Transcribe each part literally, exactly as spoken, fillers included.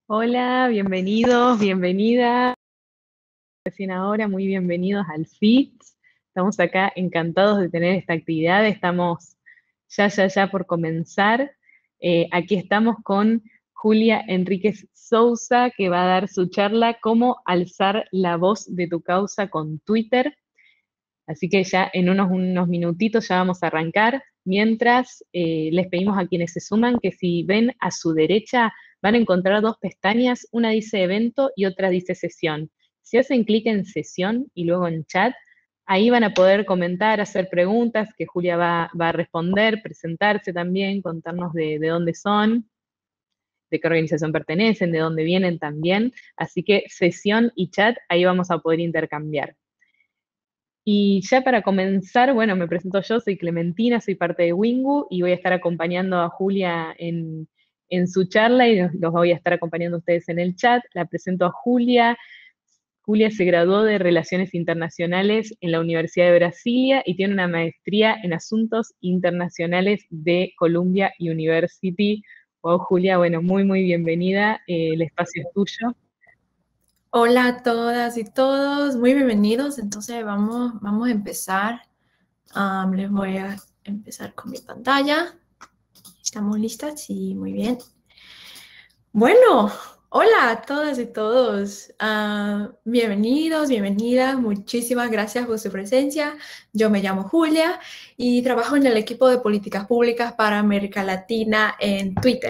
Hola, bienvenidos, bienvenidas. Recién ahora, muy bienvenidos al F I T S. Estamos acá encantados de tener esta actividad. Estamos ya, ya, ya por comenzar. Eh, aquí estamos con Julia Enríquez Sousa, que va a dar su charla Cómo alzar la voz de tu causa con Twitter. Así que ya en unos, unos minutitos ya vamos a arrancar. Mientras eh, les pedimos a quienes se suman que si ven a su derecha van a encontrar dos pestañas, una dice evento y otra dice sesión. Si hacen clic en sesión y luego en chat, ahí van a poder comentar, hacer preguntas que Julia va, va a responder, presentarse también, contarnos de, de dónde son, de qué organización pertenecen, de dónde vienen también. Así que sesión y chat, ahí vamos a poder intercambiar. Y ya para comenzar, bueno, me presento yo, soy Clementina, soy parte de Wingu y voy a estar acompañando a Julia en, en su charla y los, los voy a estar acompañando a ustedes en el chat. La presento a Julia. Julia se graduó de Relaciones Internacionales en la Universidad de Brasilia y tiene una maestría en Asuntos Internacionales de Columbia University. Wow, Julia, bueno, muy, muy bienvenida. Eh, el espacio es tuyo. Hola a todas y todos, muy bienvenidos. Entonces vamos, vamos a empezar. Um, les voy a empezar con mi pantalla. ¿Estamos listas? Sí, muy bien. Bueno, hola a todas y todos. Uh, bienvenidos, bienvenidas. Muchísimas gracias por su presencia. Yo me llamo Julia y trabajo en el equipo de políticas públicas para América Latina en Twitter.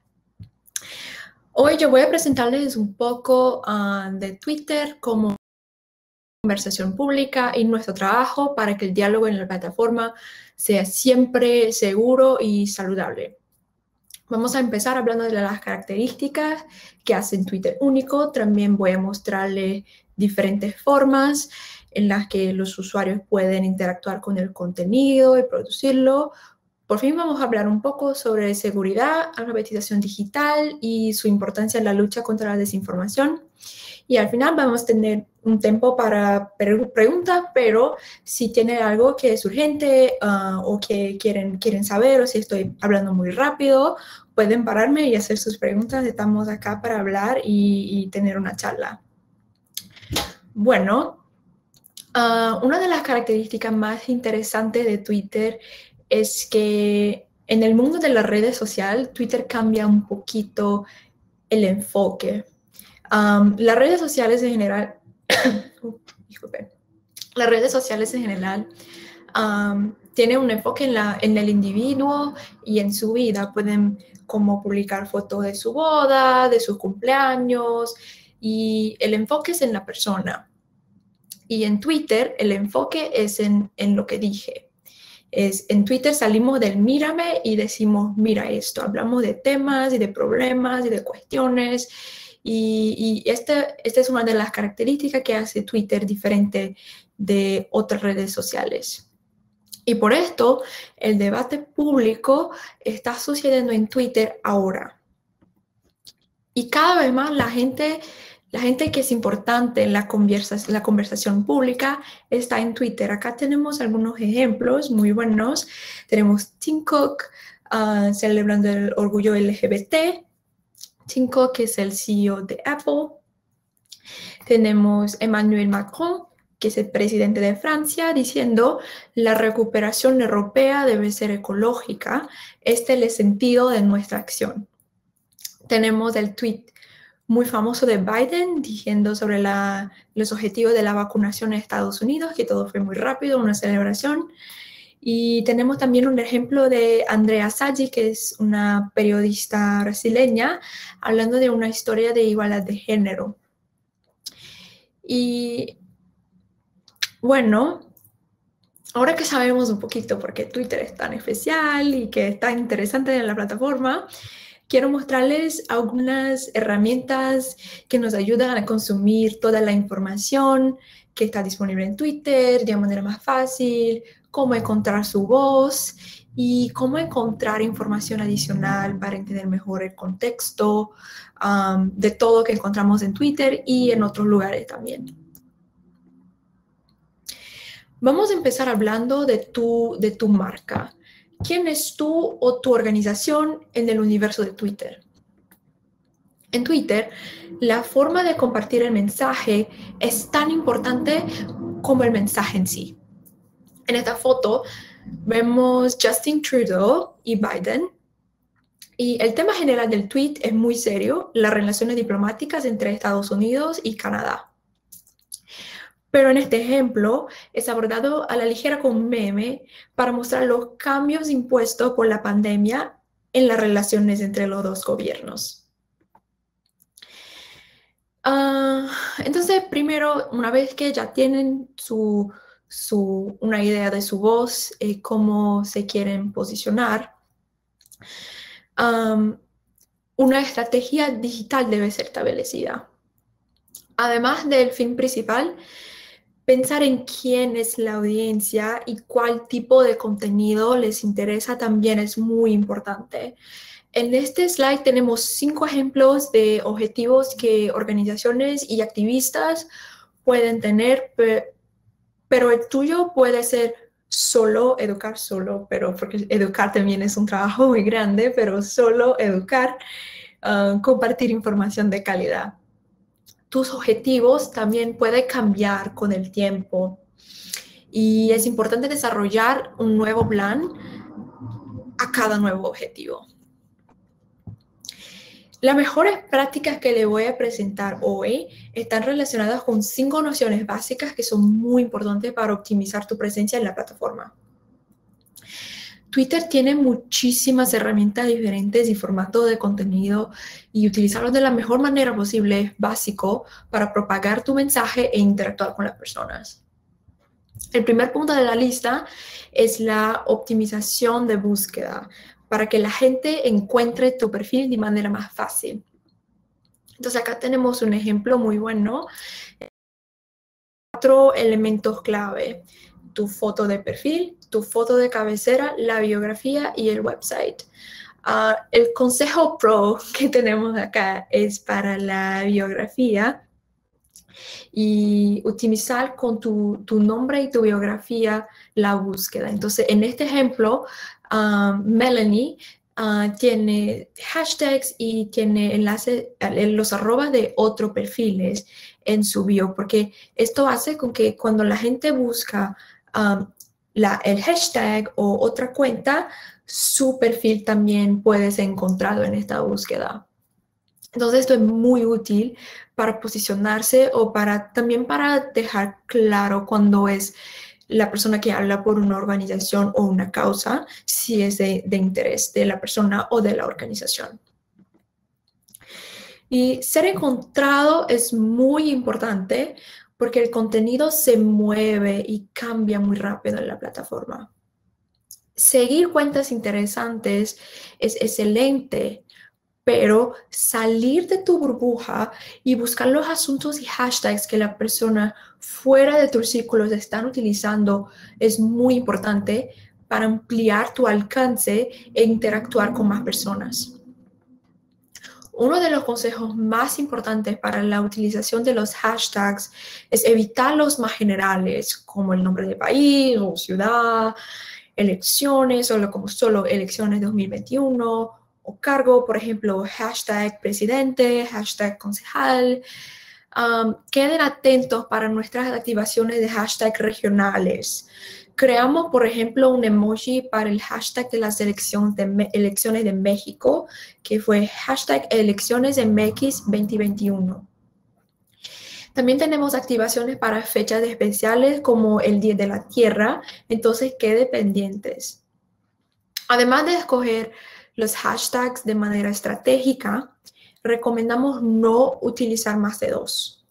Hoy yo voy a presentarles un poco uh, de Twitter, como conversación pública y nuestro trabajo para que el diálogo en la plataforma sea siempre seguro y saludable. Vamos a empezar hablando de las características que hacen Twitter único. También voy a mostrarles diferentes formas en las que los usuarios pueden interactuar con el contenido y producirlo. Por fin vamos a hablar un poco sobre seguridad, alfabetización digital y su importancia en la lucha contra la desinformación. Y al final vamos a tener un tiempo para preguntas, pero si tienen algo que es urgente uh, o que quieren, quieren saber, o si estoy hablando muy rápido, pueden pararme y hacer sus preguntas. Estamos acá para hablar y, y tener una charla. Bueno, uh, una de las características más interesantes de Twitter es que en el mundo de las redes sociales, Twitter cambia un poquito el enfoque. Um, las redes sociales en general, uh, disculpen, las redes sociales en general um, tienen un enfoque en, la, en el individuo y en su vida. Pueden como publicar fotos de su boda, de sus cumpleaños, y el enfoque es en la persona. Y en Twitter el enfoque es en, en lo que dije. Es, en Twitter salimos del mírame y decimos, mira esto. Hablamos de temas y de problemas y de cuestiones. Y, y esta este es una de las características que hace Twitter diferente de otras redes sociales. Y por esto, el debate público está sucediendo en Twitter ahora. Y cada vez más la gente, la gente que es importante en la, conversa, la conversación pública está en Twitter. Acá tenemos algunos ejemplos muy buenos. Tenemos Tim Cook uh, celebrando el orgullo L G B T. Tim Cook es el C E O de Apple. Tenemos Emmanuel Macron, que es el presidente de Francia, diciendo la recuperación europea debe ser ecológica. Este es el sentido de nuestra acción. Tenemos el tweet muy famoso de Biden diciendo sobre la, los objetivos de la vacunación en Estados Unidos, que todo fue muy rápido, una celebración. Y tenemos también un ejemplo de Andrea Saggi, que es una periodista brasileña, hablando de una historia de igualdad de género. Y bueno, ahora que sabemos un poquito por qué Twitter es tan especial y que es tan interesante en la plataforma, quiero mostrarles algunas herramientas que nos ayudan a consumir toda la información que está disponible en Twitter de manera más fácil, cómo encontrar su voz y cómo encontrar información adicional para entender mejor el contexto um, de todo lo que encontramos en Twitter y en otros lugares también. Vamos a empezar hablando de tu, de tu marca. ¿Quién es tú o tu organización en el universo de Twitter? En Twitter, la forma de compartir el mensaje es tan importante como el mensaje en sí. En esta foto vemos Justin Trudeau y Biden. Y el tema general del tweet es muy serio, las relaciones diplomáticas entre Estados Unidos y Canadá. Pero en este ejemplo es abordado a la ligera con un meme para mostrar los cambios impuestos por la pandemia en las relaciones entre los dos gobiernos. Uh, entonces, primero, una vez que ya tienen su, su, una idea de su voz, eh, cómo se quieren posicionar, um, una estrategia digital debe ser establecida. Además del fin principal, pensar en quién es la audiencia y cuál tipo de contenido les interesa también es muy importante. En este slide tenemos cinco ejemplos de objetivos que organizaciones y activistas pueden tener, pero el tuyo puede ser solo educar solo, pero porque educar también es un trabajo muy grande, pero solo educar, uh, compartir información de calidad. Tus objetivos también pueden cambiar con el tiempo y es importante desarrollar un nuevo plan a cada nuevo objetivo. Las mejores prácticas que le voy a presentar hoy están relacionadas con cinco nociones básicas que son muy importantes para optimizar tu presencia en la plataforma. Twitter tiene muchísimas herramientas diferentes y formatos de contenido y utilizarlos de la mejor manera posible es básico para propagar tu mensaje e interactuar con las personas. El primer punto de la lista es la optimización de búsqueda, para que la gente encuentre tu perfil de manera más fácil. Entonces acá tenemos un ejemplo muy bueno. Cuatro elementos clave: tu foto de perfil, tu foto de cabecera, la biografía y el website. Uh, el consejo pro que tenemos acá es para la biografía y optimizar con tu, tu nombre y tu biografía la búsqueda. Entonces, en este ejemplo, um, Melanie uh, tiene hashtags y tiene enlaces, los arrobas de otros perfiles en su bio, porque esto hace con que cuando la gente busca um, la, el hashtag o otra cuenta, su perfil también puede ser encontrado en esta búsqueda. Entonces esto es muy útil para posicionarse o para también para dejar claro cuando es la persona que habla por una organización o una causa, si es de, de interés de la persona o de la organización. Y ser encontrado es muy importante porque el contenido se mueve y cambia muy rápido en la plataforma. Seguir cuentas interesantes es excelente, pero salir de tu burbuja y buscar los asuntos y hashtags que la persona fuera de tus círculos están utilizando es muy importante para ampliar tu alcance e interactuar con más personas. Uno de los consejos más importantes para la utilización de los hashtags es evitar los más generales, como el nombre de país o ciudad, elecciones, solo como solo elecciones dos mil veintiuno, o cargo, por ejemplo, hashtag presidente, hashtag concejal. Um, queden atentos para nuestras activaciones de hashtag regionales. Creamos, por ejemplo, un emoji para el hashtag de las elecciones de, elecciones de México, que fue hashtag elecciones de M X veinte veintiuno. También tenemos activaciones para fechas especiales como el Día de la Tierra, entonces quede pendientes. Además de escoger los hashtags de manera estratégica, recomendamos no utilizar más de dos.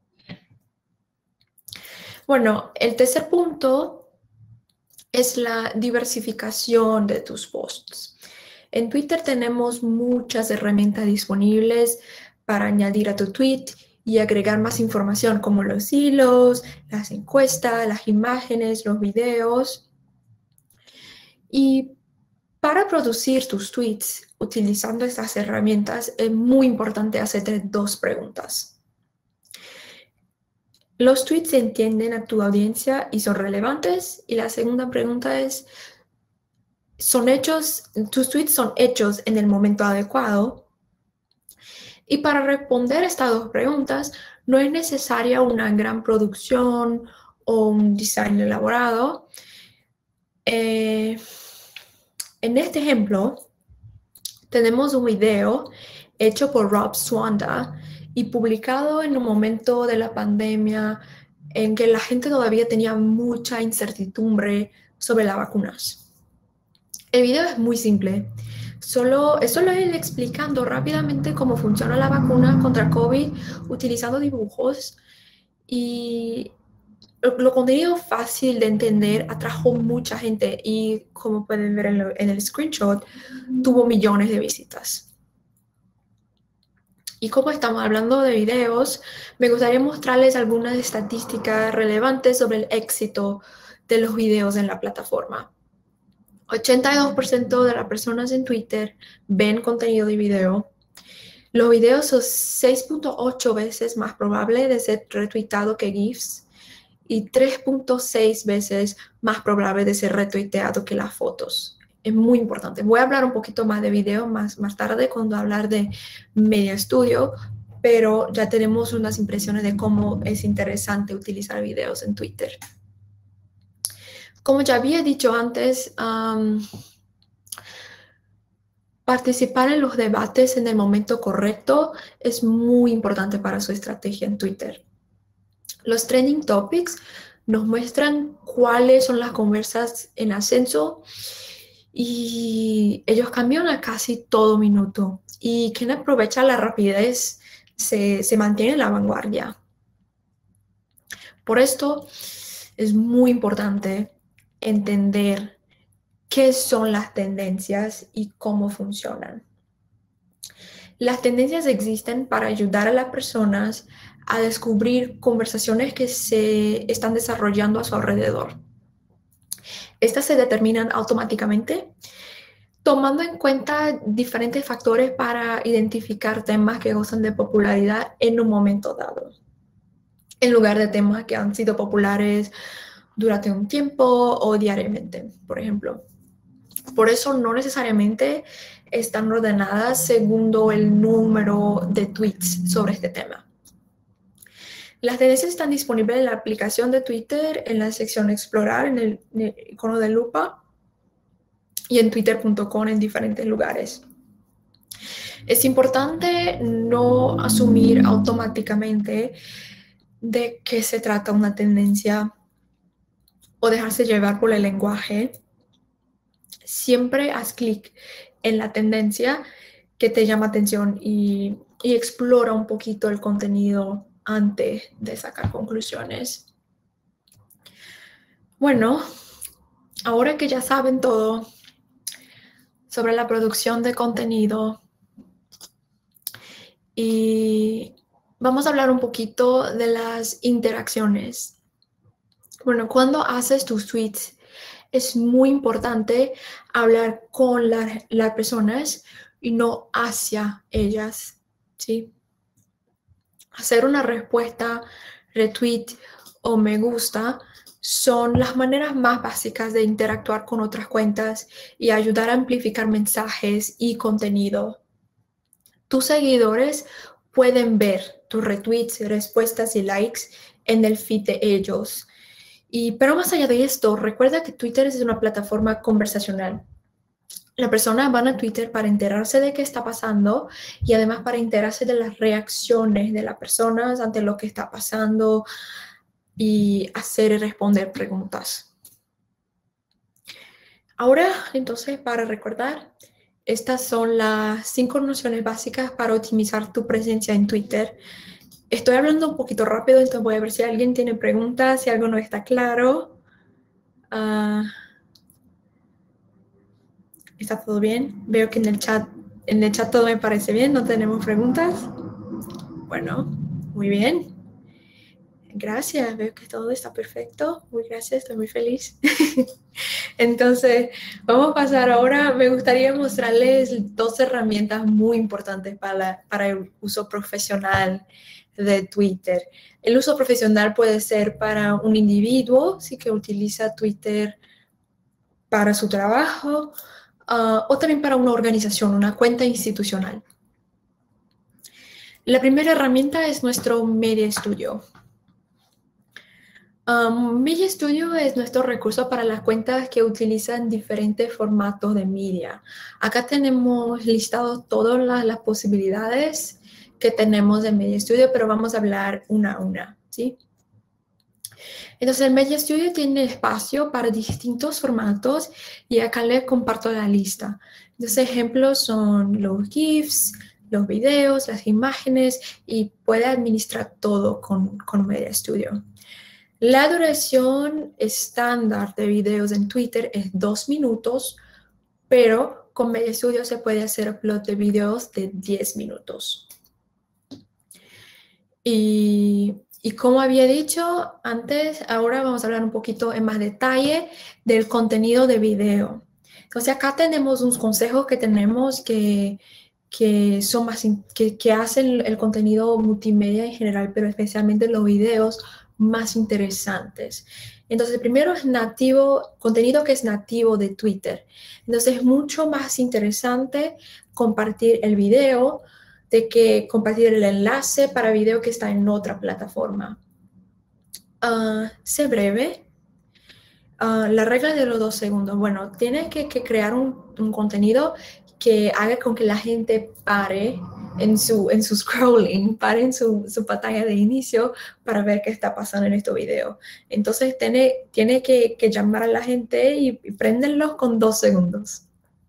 Bueno, el tercer punto es la diversificación de tus posts. En Twitter tenemos muchas herramientas disponibles para añadir a tu tweet y agregar más información como los hilos, las encuestas, las imágenes, los videos. Y para producir tus tweets utilizando estas herramientas es muy importante hacerte dos preguntas. ¿Los tweets entienden a tu audiencia y son relevantes? Y la segunda pregunta es, ¿son hechos, tus tweets son hechos en el momento adecuado? Y para responder estas dos preguntas, no es necesaria una gran producción o un diseño elaborado. Eh, en este ejemplo, tenemos un video hecho por Rob Swanda y publicado en un momento de la pandemia en que la gente todavía tenía mucha incertidumbre sobre las vacunas. El video es muy simple. Solo, es solo él explicando rápidamente cómo funciona la vacuna contra COVID utilizando dibujos, y lo, lo contenido fácil de entender atrajo mucha gente y, como pueden ver en, lo, en el screenshot, tuvo millones de visitas. Y como estamos hablando de videos, me gustaría mostrarles algunas estadísticas relevantes sobre el éxito de los videos en la plataforma. ochenta y dos por ciento de las personas en Twitter ven contenido de video. Los videos son seis punto ocho veces más probables de ser retuiteados que GIFs y tres punto seis veces más probable de ser retuiteado que las fotos. Es muy importante. Voy a hablar un poquito más de video más, más tarde cuando hablar de Media Studio, pero ya tenemos unas impresiones de cómo es interesante utilizar videos en Twitter. Como ya había dicho antes, um, participar en los debates en el momento correcto es muy importante para su estrategia en Twitter. Los trending topics nos muestran cuáles son las conversas en ascenso y ellos cambian a casi todo minuto. Y quien aprovecha la rapidez se, se mantiene en la vanguardia. Por esto es muy importante entender qué son las tendencias y cómo funcionan. Las tendencias existen para ayudar a las personas a descubrir conversaciones que se están desarrollando a su alrededor. Estas se determinan automáticamente, tomando en cuenta diferentes factores para identificar temas que gozan de popularidad en un momento dado, en lugar de temas que han sido populares durante un tiempo o diariamente, por ejemplo. Por eso no necesariamente están ordenadas según el número de tweets sobre este tema. Las tendencias están disponibles en la aplicación de Twitter, en la sección Explorar, en el, en el icono de lupa y en twitter punto com en diferentes lugares. Es importante no asumir automáticamente de qué se trata una tendencia o dejarse llevar por el lenguaje. Siempre haz clic en la tendencia que te llama atención y, y explora un poquito el contenido antes de sacar conclusiones. Bueno, ahora que ya saben todo sobre la producción de contenido, y vamos a hablar un poquito de las interacciones. Bueno, cuando haces tus tweets, es muy importante hablar con la, las personas y no hacia ellas, ¿sí? Hacer una respuesta, retweet o me gusta son las maneras más básicas de interactuar con otras cuentas y ayudar a amplificar mensajes y contenido. Tus seguidores pueden ver tus retweets, respuestas y likes en el feed de ellos. Y, pero más allá de esto, recuerda que Twitter es una plataforma conversacional. La persona va a Twitter para enterarse de qué está pasando y además para enterarse de las reacciones de las personas ante lo que está pasando y hacer y responder preguntas. Ahora, entonces, para recordar, estas son las cinco nociones básicas para optimizar tu presencia en Twitter. Estoy hablando un poquito rápido, entonces voy a ver si alguien tiene preguntas, si algo no está claro. Uh, ¿Está todo bien? Veo que en el chat, en el chat todo me parece bien, no tenemos preguntas. Bueno, muy bien. Gracias, veo que todo está perfecto. Muy gracias, estoy muy feliz. Entonces, vamos a pasar ahora. Me gustaría mostrarles dos herramientas muy importantes para, para el uso profesional de Twitter. El uso profesional puede ser para un individuo, sí, que utiliza Twitter para su trabajo, uh, o también para una organización, una cuenta institucional. La primera herramienta es nuestro Media Studio. Um, Media Studio es nuestro recurso para las cuentas que utilizan diferentes formatos de media. Acá tenemos listados todas las, las posibilidades que tenemos en Media Studio, pero vamos a hablar una a una, ¿sí? Entonces, el Media Studio tiene espacio para distintos formatos y acá les comparto la lista. Los ejemplos son los GIFs, los videos, las imágenes y puede administrar todo con, con Media Studio. La duración estándar de videos en Twitter es dos minutos, pero con Media Studio se puede hacer upload de videos de diez minutos. Y, y como había dicho antes, ahora vamos a hablar un poquito en más detalle del contenido de video. Entonces acá tenemos unos consejos que tenemos que, que, son más, que, que hacen el contenido multimedia en general, pero especialmente los videos más interesantes. Entonces, primero es nativo, contenido que es nativo de Twitter. Entonces, es mucho más interesante compartir el video de que compartir el enlace para video que está en otra plataforma. Uh, sé breve. Uh, la regla de los dos segundos. Bueno, tienes que, que crear un, un contenido que haga con que la gente pare en su, en su scrolling, pare en su, su pantalla de inicio para ver qué está pasando en este video. Entonces, tiene, tiene que, que llamar a la gente y, y prenderlos con dos segundos.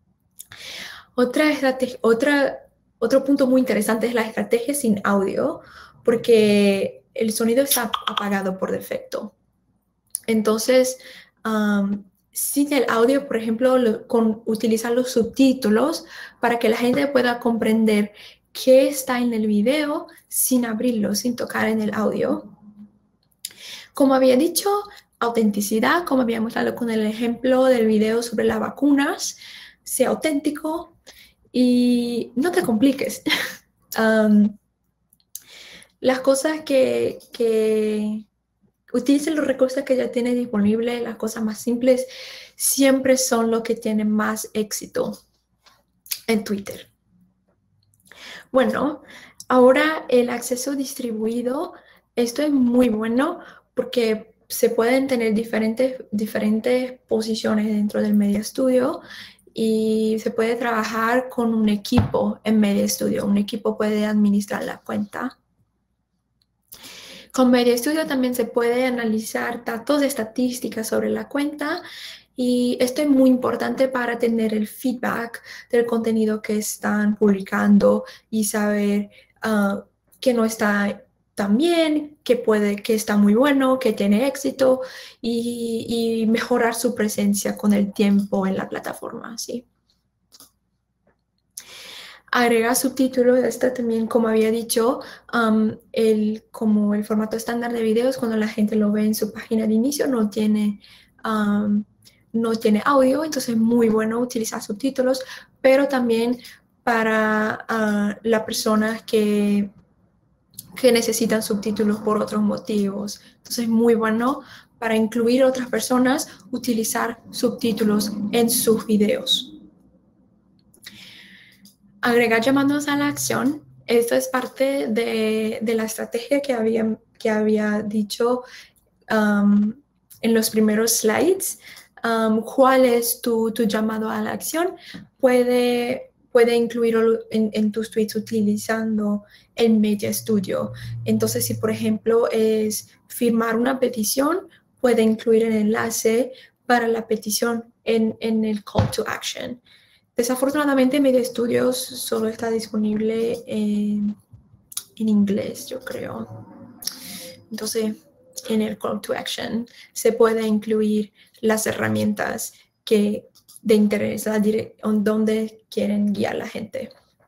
Otra estrategia, otra, otro punto muy interesante es la estrategia sin audio, porque el sonido está apagado por defecto. Entonces, um, sin el audio, por ejemplo, lo, con utilizar los subtítulos para que la gente pueda comprender qué está en el video sin abrirlo, sin tocar en el audio. Como había dicho, autenticidad, como habíamos hablado con el ejemplo del video sobre las vacunas, sea auténtico y no te compliques. um, las cosas que... que utilicen los recursos que ya tienes disponibles, las cosas más simples, siempre son lo que tienen más éxito en Twitter. Bueno, ahora el acceso distribuido, esto es muy bueno porque se pueden tener diferentes, diferentes posiciones dentro del Media Studio y se puede trabajar con un equipo en Media Studio. Un equipo puede administrar la cuenta. Con Media Studio también se puede analizar datos de estadísticas sobre la cuenta y esto es muy importante para tener el feedback del contenido que están publicando y saber uh, que no está tan bien, que, puede, que está muy bueno, que tiene éxito y, y mejorar su presencia con el tiempo en la plataforma, ¿sí? Agregar subtítulos, esto también, como había dicho, um, el, como el formato estándar de videos, cuando la gente lo ve en su página de inicio, no tiene, um, no tiene audio, entonces es muy bueno utilizar subtítulos, pero también para uh, las personas que, que necesitan subtítulos por otros motivos. Entonces es muy bueno para incluir a otras personas, utilizar subtítulos en sus videos. Agregar llamados a la acción. Esto es parte de, de la estrategia que había, que había dicho um, en los primeros slides. Um, ¿Cuál es tu, tu llamado a la acción? Puede, puede incluirlo en, en tus tweets utilizando el Media Studio. Entonces, si por ejemplo es firmar una petición, puede incluir el enlace para la petición en, en el call to action. Desafortunadamente, Media Studios solo está disponible en, en inglés, yo creo. Entonces, en el call to action se puede incluir las herramientas que de interés a donde quieren guiar a la gente.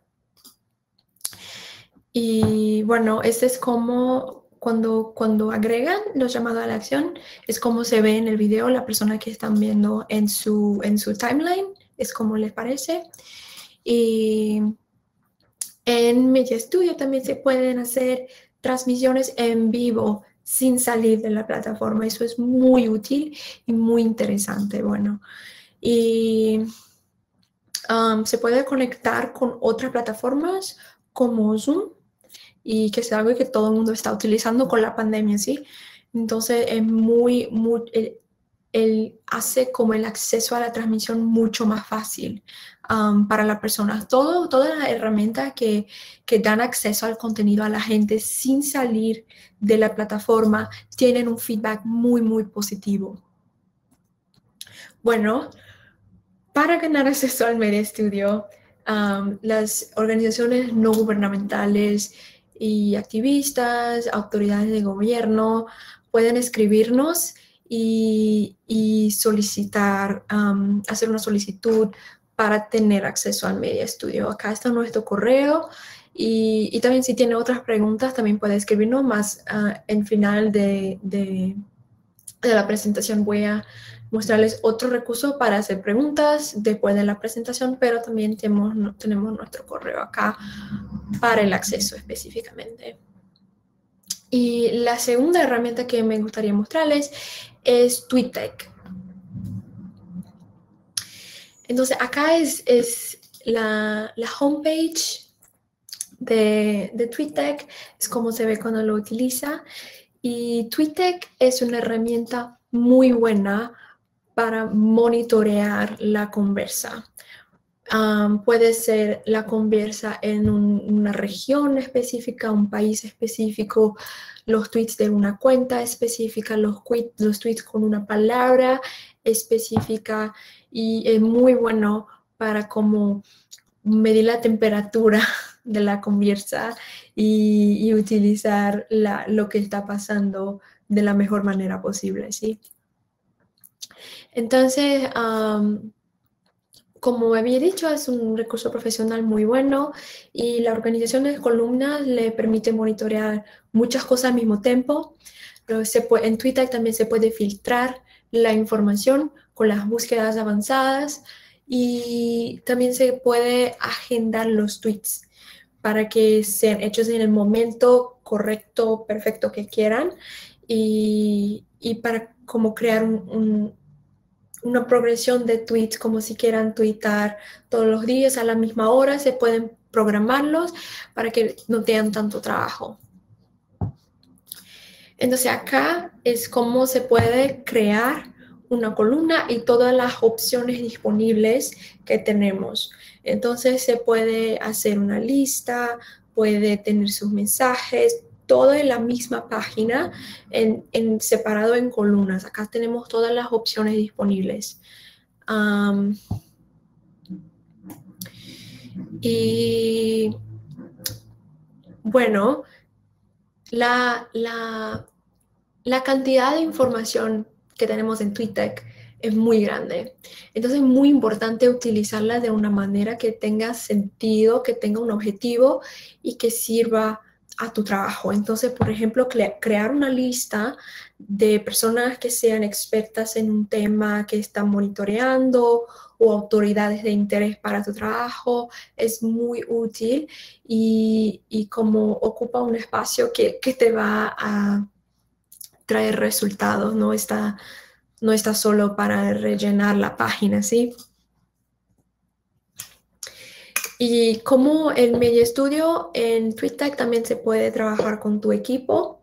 Y bueno, este es como cuando, cuando agregan los llamados a la acción, es como se ve en el video la persona que están viendo en su, en su timeline. Es como les parece. Y en Media Studio también se pueden hacer transmisiones en vivo sin salir de la plataforma. Eso es muy útil y muy interesante. Bueno, y um, se puede conectar con otras plataformas como Zoom y que es algo que todo el mundo está utilizando con la pandemia, ¿sí? Entonces es muy, muy, el, el hace como el acceso a la transmisión mucho más fácil um, para las personas. Todo, todas las herramientas que, que dan acceso al contenido a la gente sin salir de la plataforma tienen un feedback muy, muy positivo. Bueno, para ganar acceso al Media Studio, um, las organizaciones no gubernamentales y activistas, autoridades de gobierno, pueden escribirnos y, y solicitar, um, hacer una solicitud para tener acceso al Media Studio. Acá está nuestro correo y, y también si tiene otras preguntas también puede escribirnos más uh, en final de, de, de la presentación. Voy a mostrarles otro recurso para hacer preguntas después de la presentación, pero también tenemos, tenemos nuestro correo acá para el acceso específicamente. Y la segunda herramienta que me gustaría mostrarles es TweetDeck. Entonces acá es, es la, la homepage de, de TweetDeck, es como se ve cuando lo utiliza. Y TweetDeck es una herramienta muy buena para monitorear la conversa. Um, puede ser la conversa en un, una región específica, un país específico, los tweets de una cuenta específica, los, los tweets con una palabra específica, y es muy bueno para como medir la temperatura de la conversa y, y utilizar la, lo que está pasando de la mejor manera posible, ¿sí? Entonces, um, como había dicho, es un recurso profesional muy bueno y la organización de columnas le permite monitorear muchas cosas al mismo tiempo. Pero se puede, en Twitter también se puede filtrar la información con las búsquedas avanzadas y también se puede agendar los tweets para que sean hechos en el momento correcto, perfecto que quieran y, y para como crear un, un una progresión de tweets, como si quieran twittar todos los días a la misma hora, se pueden programarlos para que no tengan tanto trabajo. Entonces acá es cómo se puede crear una columna y todas las opciones disponibles que tenemos. Entonces se puede hacer una lista, puede tener sus mensajes, todo en la misma página, en, en separado en columnas. Acá tenemos todas las opciones disponibles. Um, y bueno, la, la, la cantidad de información que tenemos en TweetDeck es muy grande. Entonces es muy importante utilizarla de una manera que tenga sentido, que tenga un objetivo y que sirva a tu trabajo. Entonces, por ejemplo, cre- crear una lista de personas que sean expertas en un tema que están monitoreando o autoridades de interés para tu trabajo es muy útil y, y como ocupa un espacio que, que te va a traer resultados, no está, no está solo para rellenar la página, ¿sí? Y como el Media Studio en TweetDeck también se puede trabajar con tu equipo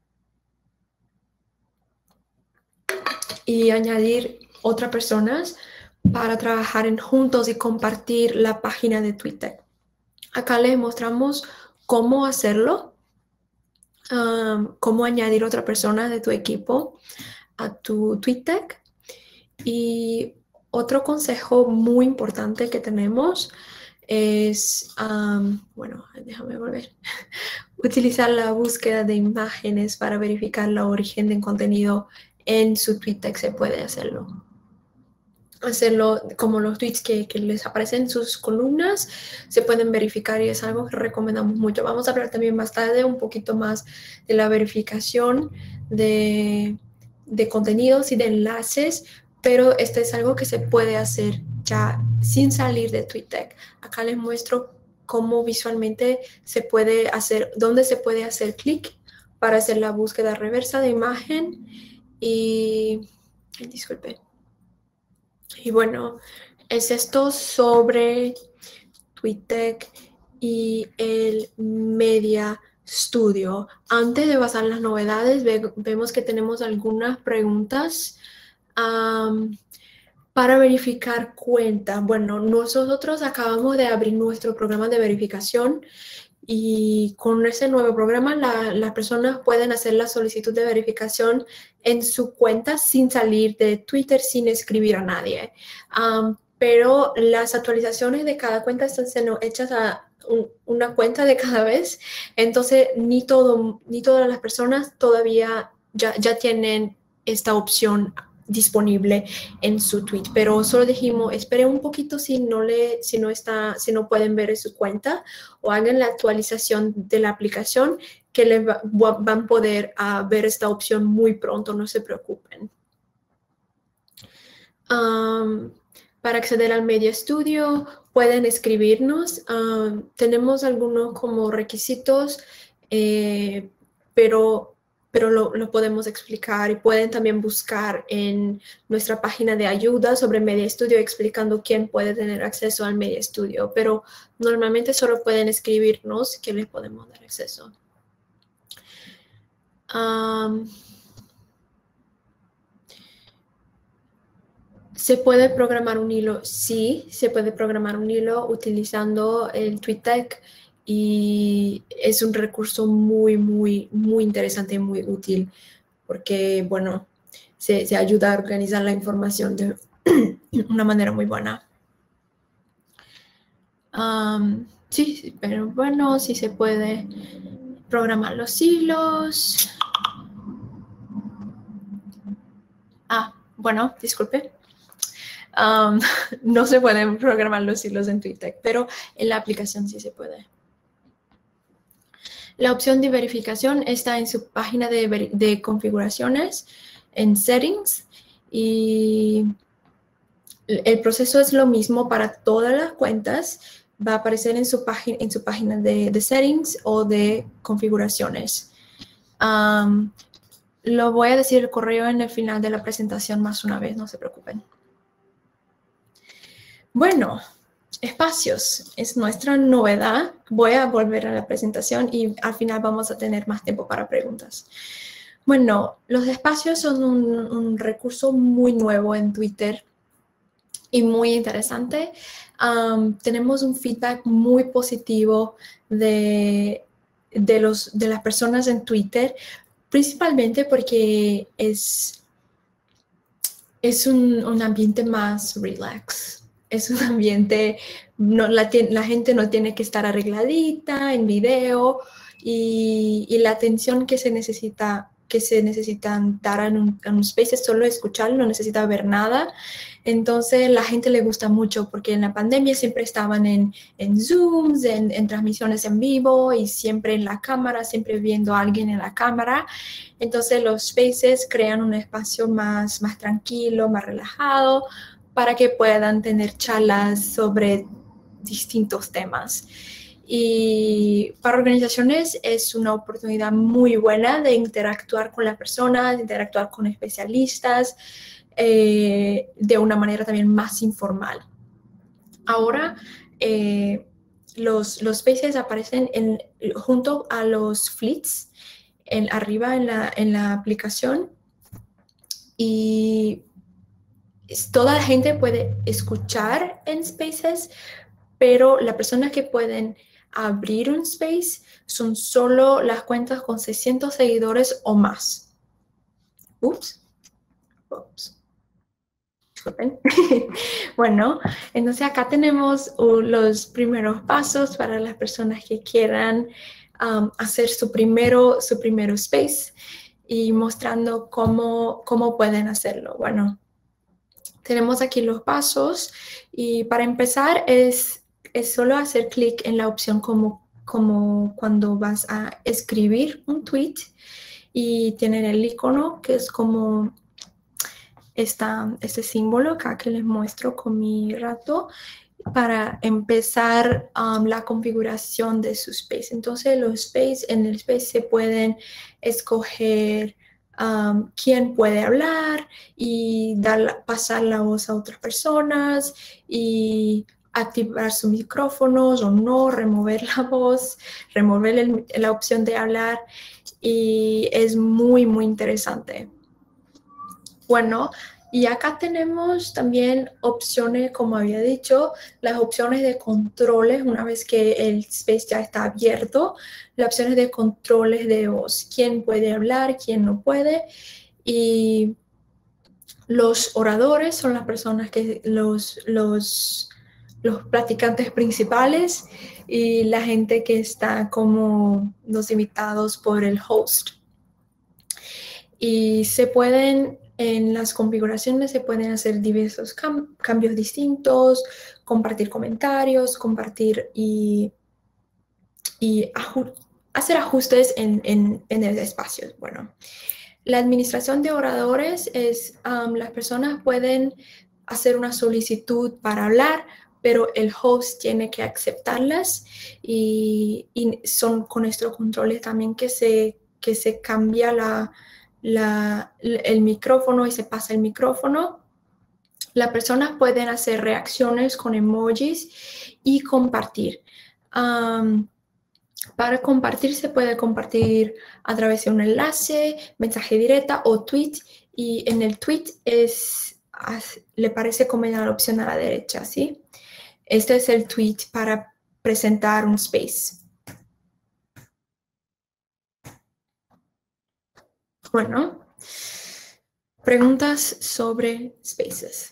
y añadir otras personas para trabajar en juntos y compartir la página de TweetDeck. Acá les mostramos cómo hacerlo, um, cómo añadir otra persona de tu equipo a tu TweetDeck. Y otro consejo muy importante que tenemos es, um, bueno, déjame volver, utilizar la búsqueda de imágenes para verificar la origen del contenido en su TweetDeck. Se puede hacerlo. Hacerlo como los tweets que, que les aparecen en sus columnas, se pueden verificar y es algo que recomendamos mucho. Vamos a hablar también más tarde un poquito más de la verificación de, de contenidos y de enlaces, pero esto es algo que se puede hacer ya sin salir de TweetDeck. Acá les muestro cómo visualmente se puede hacer, dónde se puede hacer clic para hacer la búsqueda reversa de imagen y, disculpe. Y bueno, es esto sobre TweetDeck y el Media Studio. Antes de pasar las novedades, ve, vemos que tenemos algunas preguntas um, para verificar cuenta. Bueno, nosotros acabamos de abrir nuestro programa de verificación y con ese nuevo programa la, las personas pueden hacer la solicitud de verificación en su cuenta sin salir de Twitter, sin escribir a nadie. Um, pero las actualizaciones de cada cuenta están siendo hechas a un, una cuenta de cada vez. Entonces, ni, todo, ni todas las personas todavía ya, ya tienen esta opción disponible en su tweet, pero solo dijimos, espere un poquito si no, le, si no, está, si no pueden ver en su cuenta o hagan la actualización de la aplicación que les va, van a poder uh, ver esta opción muy pronto, no se preocupen. Um, para acceder al Media Studio pueden escribirnos. Um, tenemos algunos como requisitos, eh, pero, pero lo, lo podemos explicar y pueden también buscar en nuestra página de ayuda sobre Media Studio explicando quién puede tener acceso al Media Studio, pero normalmente solo pueden escribirnos que les podemos dar acceso. Um, ¿Se puede programar un hilo? Sí, se puede programar un hilo utilizando el TweetDeck y es un recurso muy, muy, muy interesante y muy útil porque, bueno, se, se ayuda a organizar la información de una manera muy buena. Um, sí, pero bueno, sí se puede programar los hilos. Ah, bueno, disculpe. Um, no se pueden programar los hilos en TweetDeck, pero en la aplicación sí se puede. La opción de verificación está en su página de, de configuraciones, en Settings, y el proceso es lo mismo para todas las cuentas. Va a aparecer en su, en su página de, de Settings o de configuraciones. Um, lo voy a decir el correo en el final de la presentación más una vez, no se preocupen. Bueno, espacios es nuestra novedad. Voy a volver a la presentación y al final vamos a tener más tiempo para preguntas. Bueno, los espacios son un, un recurso muy nuevo en Twitter y muy interesante. Um, tenemos un feedback muy positivo de, de, los, de las personas en Twitter, principalmente porque es, es un, un ambiente más relax. Es un ambiente, no, la, la gente no tiene que estar arregladita en video y, y la atención que se necesita, que se necesitan dar en un, en un space es solo escuchar, no necesita ver nada. Entonces la gente le gusta mucho porque en la pandemia siempre estaban en, en Zooms, en, en transmisiones en vivo y siempre en la cámara, siempre viendo a alguien en la cámara. Entonces los spaces crean un espacio más, más tranquilo, más relajado, para que puedan tener charlas sobre distintos temas. Y para organizaciones es una oportunidad muy buena de interactuar con las personas, de interactuar con especialistas eh, de una manera también más informal. Ahora, eh, los, los spaces aparecen en, junto a los fleets, en, arriba en la, en la aplicación, y toda la gente puede escuchar en Spaces, pero las personas que pueden abrir un Space son solo las cuentas con seiscientos seguidores o más. Ups. Ups. Disculpen. Bueno, entonces acá tenemos uh, los primeros pasos para las personas que quieran um, hacer su primero, su primero Space y mostrando cómo, cómo pueden hacerlo. Bueno, tenemos aquí los pasos y para empezar es, es solo hacer clic en la opción como, como cuando vas a escribir un tweet y tener el icono que es como esta, este símbolo acá que les muestro con mi rato para empezar um, la configuración de su space. Entonces los space, en el space se pueden escoger Um, quién puede hablar y dar, pasar la voz a otras personas y activar sus micrófonos o no, remover la voz, remover el, la opción de hablar, y es muy, muy interesante. Bueno, y acá tenemos también opciones, como había dicho, las opciones de controles una vez que el space ya está abierto, las opciones de controles de voz, quién puede hablar, quién no puede, y los oradores son las personas que, los, los, los platicantes principales, y la gente que está como los invitados por el host. Y se pueden, en las configuraciones se pueden hacer diversos cam cambios distintos, compartir comentarios, compartir y, y aju hacer ajustes en, en, en el espacio. Bueno, la administración de oradores es, um, las personas pueden hacer una solicitud para hablar, pero el host tiene que aceptarlas, y, y son con estos controles también que se, que se cambia la, la, el micrófono y se pasa el micrófono. Las personas pueden hacer reacciones con emojis y compartir. Um, Para compartir se puede compartir a través de un enlace, mensaje directa o tweet, y en el tweet es, le parece como en la opción a la derecha, ¿sí? Este es el tweet para presentar un space. Bueno, preguntas sobre spaces.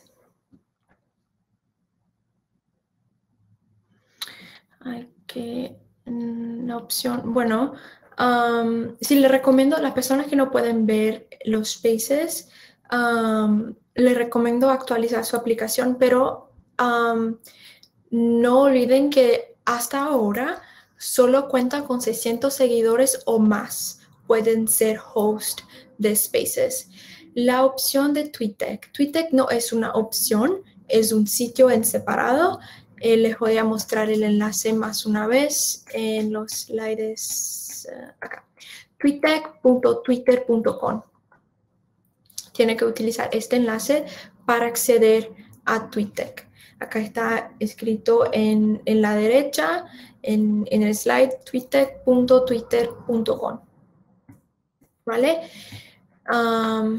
Hay que... una opción, bueno, um, sí, le recomiendo a las personas que no pueden ver los spaces, um, les recomiendo actualizar su aplicación, pero um, no olviden que hasta ahora solo cuentan con seiscientos seguidores o más pueden ser host de spaces. La opción de TweetDeck. TweetDeck no es una opción, es un sitio en separado. Eh, les voy a mostrar el enlace más una vez en los slides uh, acá. tweetdeck punto twitter punto com. Tiene que utilizar este enlace para acceder a TweetDeck. Acá está escrito en, en la derecha, en, en el slide, tweetdeck punto twitter punto com. ¿Vale? Um,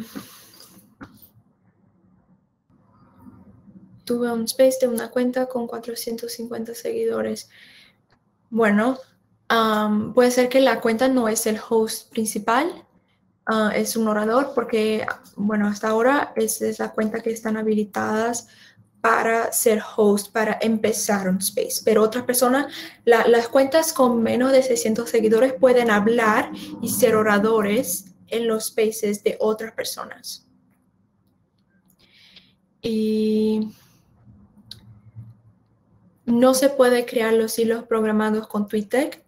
Tuve un space de una cuenta con cuatrocientos cincuenta seguidores. Bueno, um, puede ser que la cuenta no es el host principal, uh, es un orador, porque, bueno, hasta ahora es, es la cuenta que están habilitadas para ser host, para empezar un space. Pero otras personas, la, las cuentas con menos de seiscientos seguidores pueden hablar y ser oradores en los spaces de otras personas. Y no se puede crear los hilos programados con TweetDeck.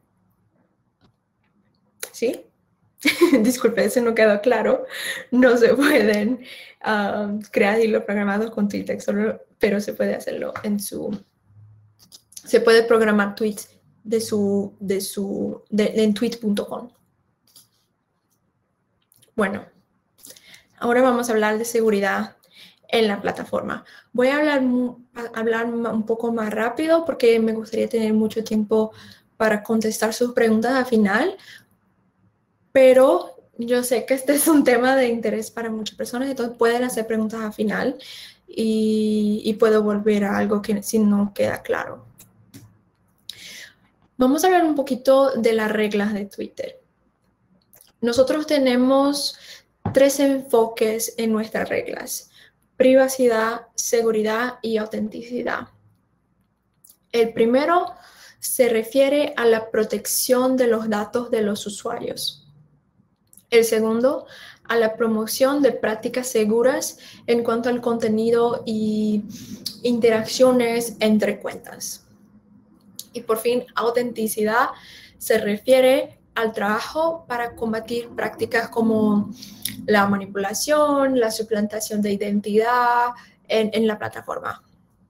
¿Sí? Disculpe, eso no quedó claro. No se pueden um, crear hilos programados con TweetDeck, solo, pero se puede hacerlo en su... Se puede programar tweets de su, de su, de, de, en tweet punto com. Bueno, ahora vamos a hablar de seguridad en la plataforma. Voy a hablar, a hablar un poco más rápido porque me gustaría tener mucho tiempo para contestar sus preguntas al final, pero yo sé que este es un tema de interés para muchas personas, entonces pueden hacer preguntas al final y, y puedo volver a algo que si no queda claro. Vamos a hablar un poquito de las reglas de Twitter. Nosotros tenemos tres enfoques en nuestras reglas: privacidad, seguridad y autenticidad. El primero se refiere a la protección de los datos de los usuarios. El segundo, a la promoción de prácticas seguras en cuanto al contenido y interacciones entre cuentas. Y por fin, autenticidad se refiere al trabajo para combatir prácticas como la manipulación, la suplantación de identidad en, en la plataforma.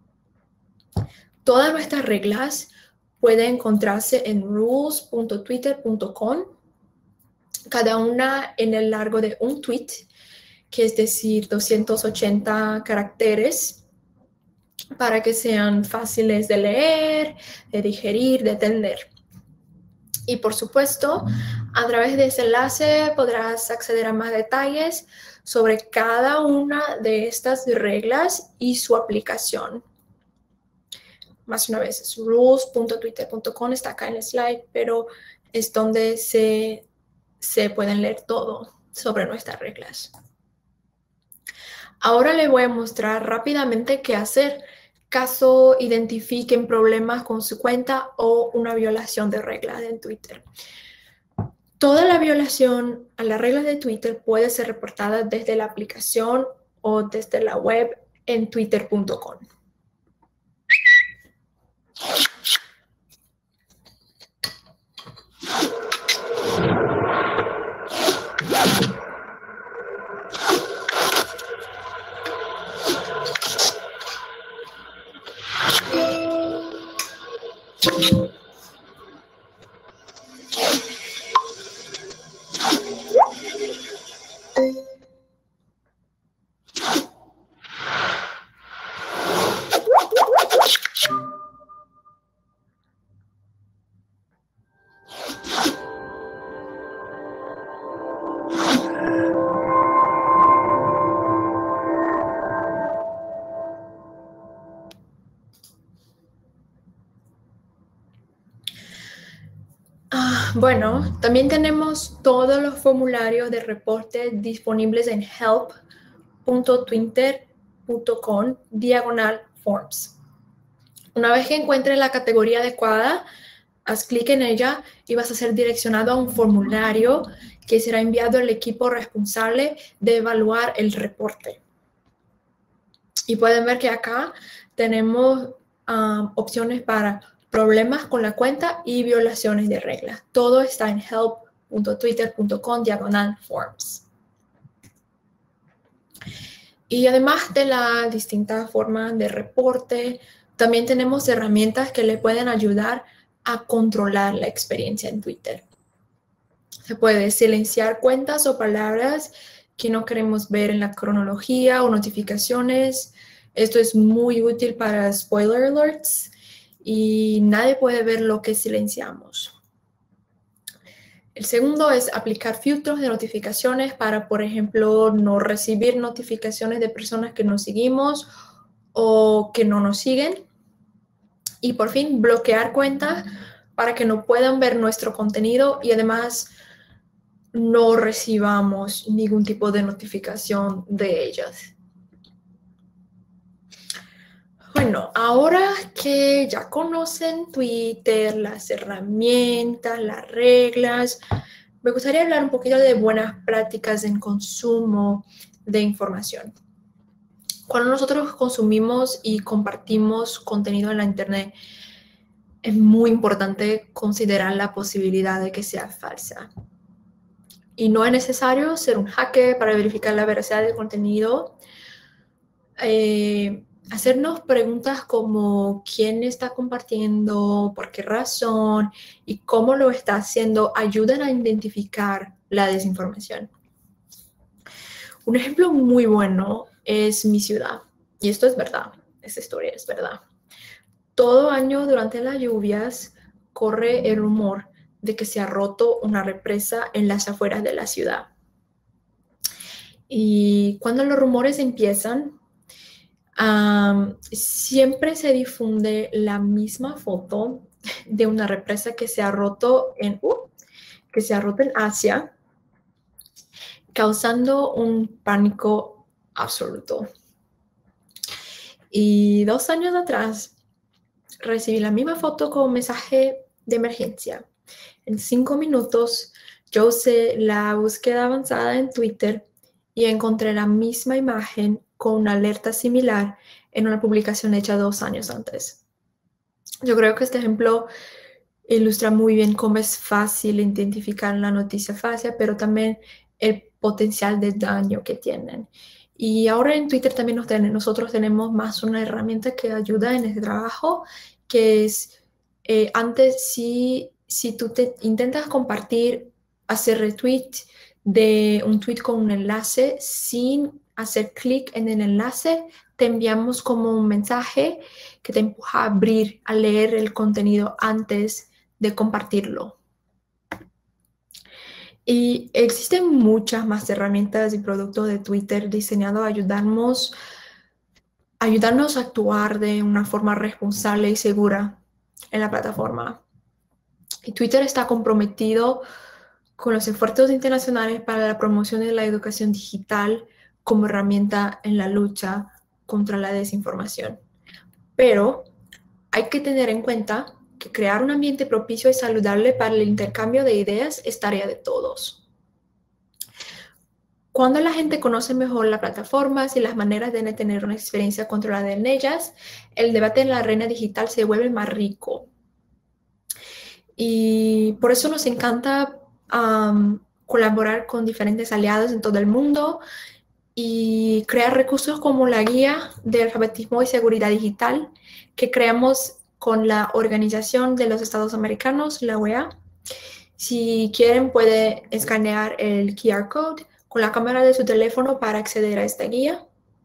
Todas nuestras reglas pueden encontrarse en rules punto twitter punto com, cada una en el largo de un tweet, que es decir, doscientos ochenta caracteres. para que sean fáciles de leer, de digerir, de entender. Y por supuesto, a través de ese enlace podrás acceder a más detalles sobre cada una de estas reglas y su aplicación. Más una vez, es rules punto twitter punto com, está acá en el slide, pero es donde se, se pueden leer todo sobre nuestras reglas. Ahora les voy a mostrar rápidamente qué hacer caso identifiquen problemas con su cuenta o una violación de reglas en Twitter. Toda la violación a las reglas de Twitter puede ser reportada desde la aplicación o desde la web en twitter punto com. Bueno, también tenemos todos los formularios de reporte disponibles en help punto twitter punto com diagonal forms. Una vez que encuentres la categoría adecuada, haz clic en ella y vas a ser direccionado a un formulario que será enviado al equipo responsable de evaluar el reporte. Y pueden ver que acá tenemos um, opciones para problemas con la cuenta y violaciones de reglas. Todo está en help punto twitter punto com diagonal forms. Y además de las distintas formas de reporte, también tenemos herramientas que le pueden ayudar a controlar la experiencia en Twitter. Se puede silenciar cuentas o palabras que no queremos ver en la cronología o notificaciones. Esto es muy útil para spoiler alerts y nadie puede ver lo que silenciamos. El segundo es aplicar filtros de notificaciones para, por ejemplo, no recibir notificaciones de personas que nos seguimos o que no nos siguen. Y por fin, bloquear cuentas para que no puedan ver nuestro contenido y además no recibamos ningún tipo de notificación de ellas. Bueno, ahora que ya conocen Twitter, las herramientas, las reglas, me gustaría hablar un poquito de buenas prácticas en consumo de información. Cuando nosotros consumimos y compartimos contenido en la internet, es muy importante considerar la posibilidad de que sea falsa. Y no es necesario ser un hacker para verificar la veracidad del contenido. Eh, hacernos preguntas como quién está compartiendo, por qué razón y cómo lo está haciendo ayudan a identificar la desinformación. Un ejemplo muy bueno es mi ciudad. Y esto es verdad, esta historia es verdad. Todo año durante las lluvias corre el rumor de que se ha roto una represa en las afueras de la ciudad. Y cuando los rumores empiezan, um, siempre se difunde la misma foto de una represa que se ha roto en, uh, que se ha roto en Asia, causando un pánico absoluto. Y dos años atrás recibí la misma foto con mensaje de emergencia. En cinco minutos yo usé la búsqueda avanzada en Twitter y encontré la misma imagen con una alerta similar en una publicación hecha dos años antes. Yo creo que este ejemplo ilustra muy bien cómo es fácil identificar la noticia falsa, pero también el potencial de daño que tienen. Y ahora en Twitter también nos ten- nosotros tenemos más una herramienta que ayuda en este trabajo, que es, eh, antes, si, si tú te intentas compartir, hacer retweet de un tweet con un enlace sin hacer clic en el enlace, te enviamos como un mensaje que te empuja a abrir, a leer el contenido antes de compartirlo. Y existen muchas más herramientas y productos de Twitter diseñados a ayudarnos, ayudarnos a actuar de una forma responsable y segura en la plataforma. Y Twitter está comprometido con los esfuerzos internacionales para la promoción de la educación digital como herramienta en la lucha contra la desinformación. Pero hay que tener en cuenta que crear un ambiente propicio y saludable para el intercambio de ideas es tarea de todos. Cuando la gente conoce mejor las plataformas y las maneras de tener una experiencia controlada en ellas, el debate en la arena digital se vuelve más rico. Y por eso nos encanta um, colaborar con diferentes aliados en todo el mundo y crear recursos como la guía de alfabetismo y seguridad digital que creamos con la Organización de los Estados Americanos, la O E A. Si quieren, puede escanear el Q R code con la cámara de su teléfono para acceder a esta guía.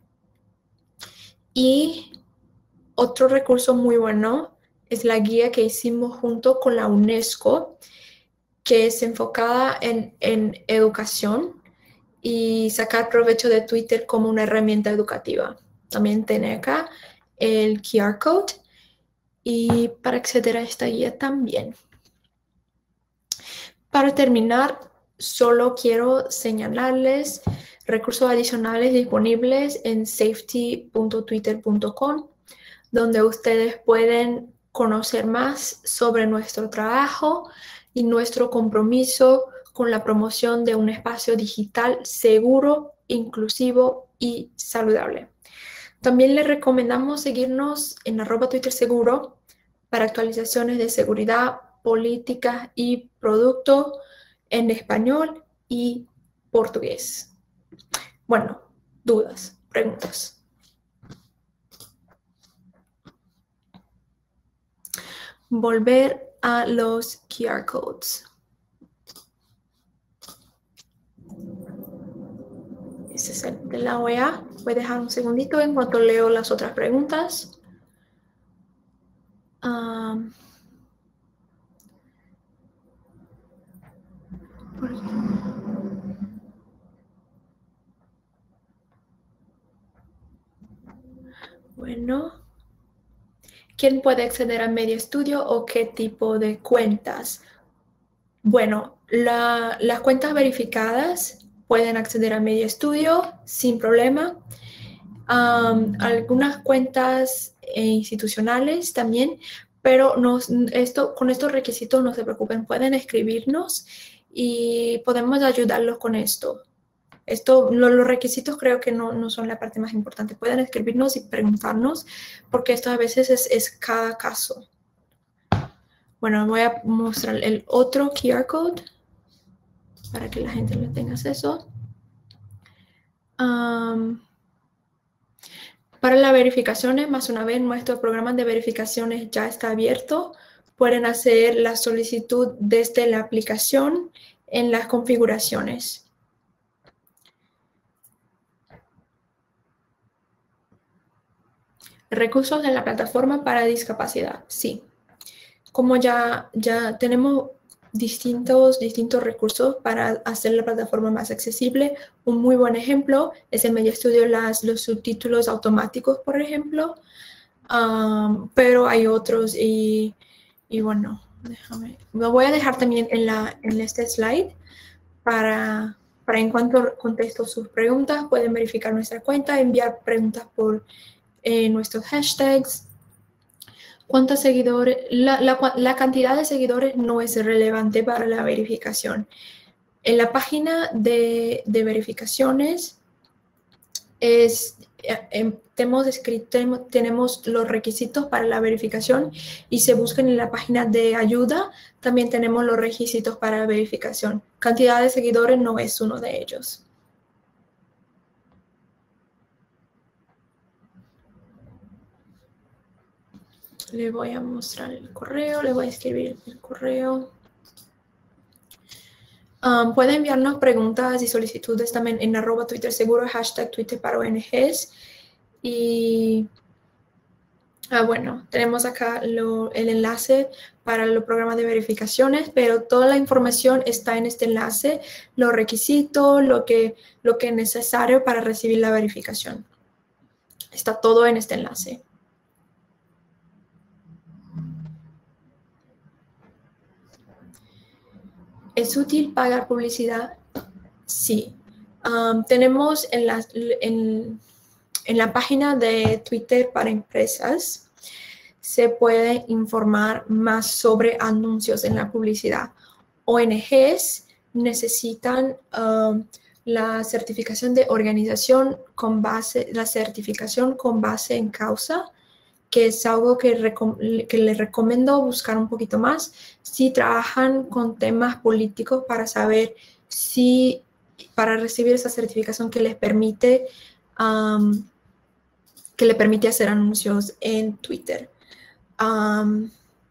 Y otro recurso muy bueno es la guía que hicimos junto con la UNESCO, que es enfocada en, en educación y sacar provecho de Twitter como una herramienta educativa. También tiene acá el Q R code y para acceder a esta guía también. Para terminar, solo quiero señalarles recursos adicionales disponibles en safety punto twitter punto com, donde ustedes pueden conocer más sobre nuestro trabajo y nuestro compromiso con la promoción de un espacio digital seguro, inclusivo y saludable. También les recomendamos seguirnos en arroba Twitter Seguro para actualizaciones de seguridad, política y producto en español y portugués. Bueno, dudas, preguntas. Volver a los Q R codes. Ese es el de la O E A. Voy a dejar un segundito en cuanto leo las otras preguntas. Um, bueno, ¿quién puede acceder a Media Studio o qué tipo de cuentas? Bueno, la, las cuentas verificadas pueden acceder a Media Studio sin problema. Um, algunas cuentas eh, institucionales también, pero nos, esto, con estos requisitos no se preocupen, pueden escribirnos y podemos ayudarlos con esto. Esto lo, los requisitos creo que no, no son la parte más importante. Pueden escribirnos y preguntarnos, porque esto a veces es, es cada caso. Bueno, voy a mostrar el otro Q R code para que la gente le tenga acceso. Um, Para las verificaciones, más una vez, nuestro programa de verificaciones ya está abierto. Pueden hacer la solicitud desde la aplicación en las configuraciones. Recursos de la plataforma para discapacidad, sí. Como ya, ya tenemos distintos, distintos recursos para hacer la plataforma más accesible. Un muy buen ejemplo es en Media Studio las, los subtítulos automáticos, por ejemplo. Um, pero hay otros y, y bueno, déjame. Lo voy a dejar también en, la, en este slide para, para en cuanto contesto sus preguntas, pueden verificar nuestra cuenta, enviar preguntas por eh, nuestros hashtags. ¿Cuántos seguidores? La, la, la cantidad de seguidores no es relevante para la verificación. En la página de, de verificaciones es, eh, tenemos, escrito, tenemos los requisitos para la verificación y se buscan en la página de ayuda. También tenemos los requisitos para la verificación. Cantidad de seguidores no es uno de ellos. Le voy a mostrar el correo, le voy a escribir el correo. Um, puede enviarnos preguntas y solicitudes también en arroba Twitter Seguro, hashtag Twitter para O N Gs. Y, ah, bueno, tenemos acá lo, el enlace para los programas de verificaciones, pero toda la información está en este enlace, los requisitos, lo que, lo que es necesario para recibir la verificación. Está todo en este enlace. ¿Es útil pagar publicidad? Sí. Um, tenemos en la, en, en la página de Twitter para empresas, se puede informar más sobre anuncios en la publicidad. O N Gs necesitan um, la certificación de organización con base, la certificación con base en causa, que es algo que, recom que les recomiendo buscar un poquito más si trabajan con temas políticos para saber si, para recibir esa certificación que les permite, um, que le permite hacer anuncios en Twitter. Um,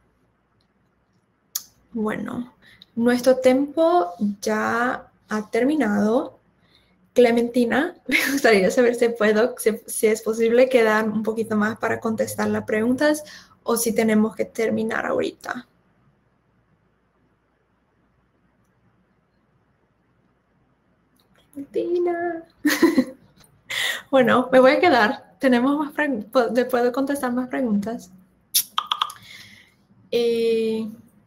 bueno, nuestro tiempo ya ha terminado. Clementina, me gustaría saber si puedo, si, si es posible quedar un poquito más para contestar las preguntas o si tenemos que terminar ahorita. Clementina. Bueno, me voy a quedar. Tenemos más preguntas. ¿Puedo contestar más preguntas? Eh,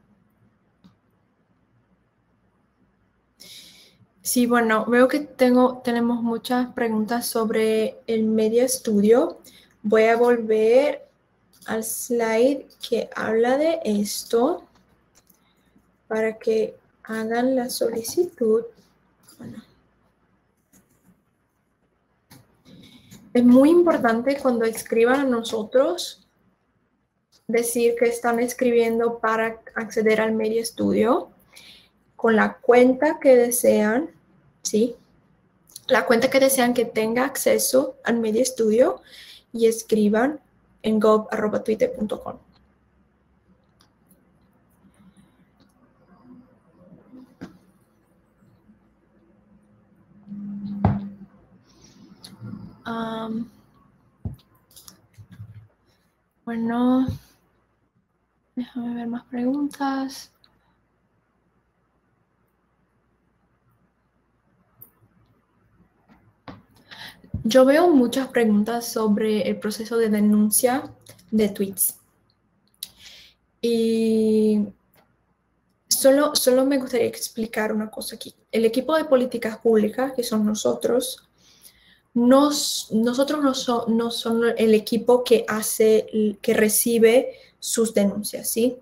sí, bueno, veo que tengo, tenemos muchas preguntas sobre el Media Studio. Voy a volver al slide que habla de esto para que hagan la solicitud. Bueno. Es muy importante cuando escriban a nosotros decir que están escribiendo para acceder al Media Studio con la cuenta que desean, ¿sí? La cuenta que desean que tenga acceso al Media Studio y escriban en gov arroba twitter punto com. Um, bueno, déjame ver más preguntas. Yo veo muchas preguntas sobre el proceso de denuncia de tweets. Y solo, solo me gustaría explicar una cosa aquí. El equipo de políticas públicas, que son nosotros, nos, nosotros no, so, no son el equipo que hace, que recibe sus denuncias, ¿sí?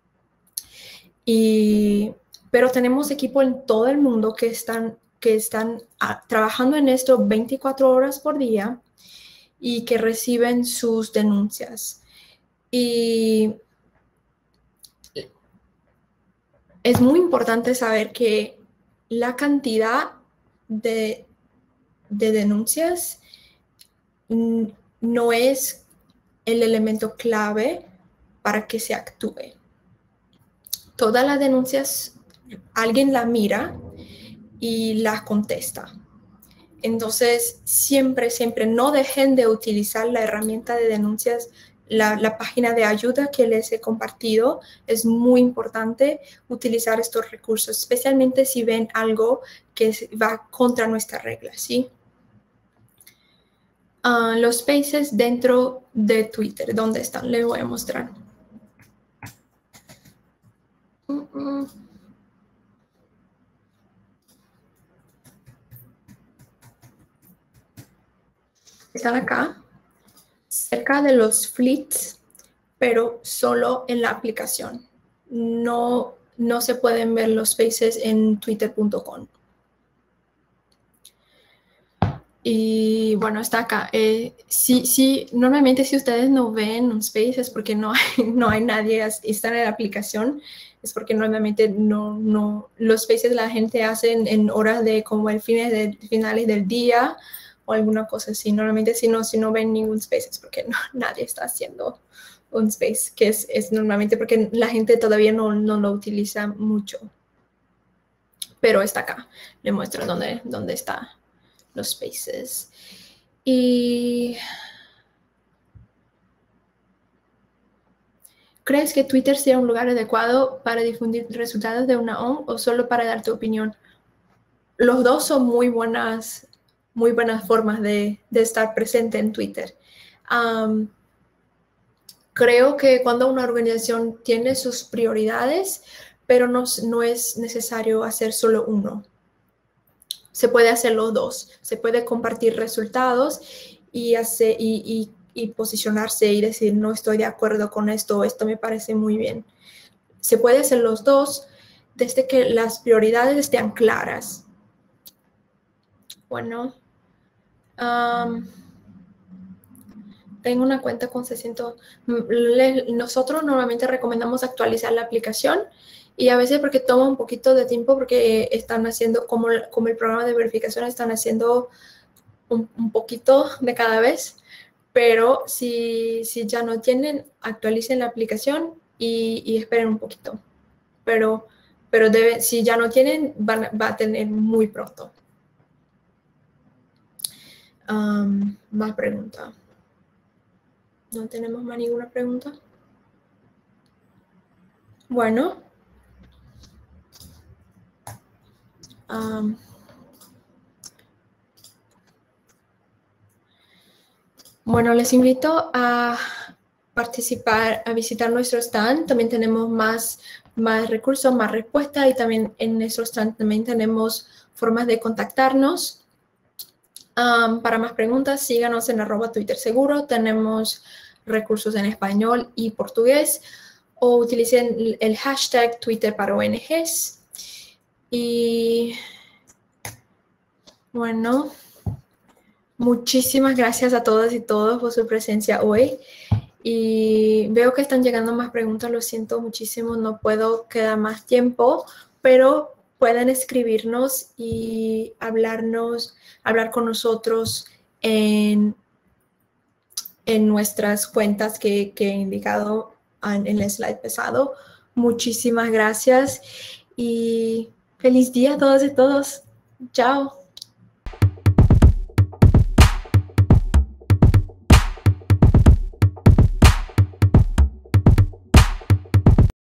Y, pero tenemos equipo en todo el mundo que están que están a, trabajando en esto veinticuatro horas por día y que reciben sus denuncias. Y es muy importante saber que la cantidad de, de denuncias no es el elemento clave para que se actúe. Todas las denuncias, alguien la mira y la contesta. Entonces, siempre, siempre no dejen de utilizar la herramienta de denuncias, la, la página de ayuda que les he compartido. Es muy importante utilizar estos recursos, especialmente si ven algo que va contra nuestras reglas, ¿sí? Uh, los spaces dentro de Twitter, ¿dónde están? Les voy a mostrar. Uh-uh. Están acá, cerca de los fleets, pero solo en la aplicación. No, no se pueden ver los spaces en twitter punto com. Y bueno, está acá. Eh, sí, sí, normalmente si ustedes no ven un space es porque no hay, no hay nadie, está en la aplicación. Es porque normalmente no, no, los spaces la gente hacen en horas de como el fines de, finales del día o alguna cosa así. Normalmente si no, si no ven ningún space es porque no, nadie está haciendo un space, que es, es normalmente porque la gente todavía no, no lo utiliza mucho. pero está acá. Le muestro dónde, dónde están los spaces. Y ¿crees que Twitter sea un lugar adecuado para difundir resultados de una O N G o solo para dar tu opinión? Los dos son muy buenas, muy buenas formas de, de estar presente en Twitter. Um, creo que cuando una organización tiene sus prioridades, pero no, no es necesario hacer solo uno. Se puede hacer los dos. Se puede compartir resultados y, hacer, y, y y posicionarse y decir, no estoy de acuerdo con esto, esto me parece muy bien. Se puede hacer los dos desde que las prioridades estén claras. Bueno, um, tengo una cuenta con seiscientos. Nosotros normalmente recomendamos actualizar la aplicación y a veces porque toma un poquito de tiempo porque están haciendo, como, como el programa de verificación, están haciendo un, un poquito de cada vez. Pero si, si ya no tienen, actualicen la aplicación y, y esperen un poquito. Pero, pero debe, si ya no tienen, van, va a tener muy pronto. Um, más preguntas. ¿No tenemos más ninguna pregunta? Bueno. Um, Bueno, les invito a participar, a visitar nuestro stand. También tenemos más, más recursos, más respuestas y también en nuestro stand también tenemos formas de contactarnos. Um, para más preguntas, síganos en arroba Twitter Seguro. Tenemos recursos en español y portugués o utilicen el hashtag Twitter para O N Ges. Y bueno... Muchísimas gracias a todas y todos por su presencia hoy. Y veo que están llegando más preguntas, lo siento muchísimo, no puedo quedar más tiempo, pero pueden escribirnos y hablarnos, hablar con nosotros en, en nuestras cuentas que, que he indicado en, en el slide pasado. Muchísimas gracias y feliz día a todas y todos. Chao.